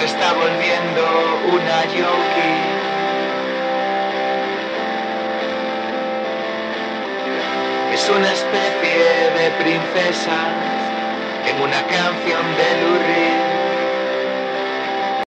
está volviendo una yoki. Es una especie de princesa en una canción de Lou Reed.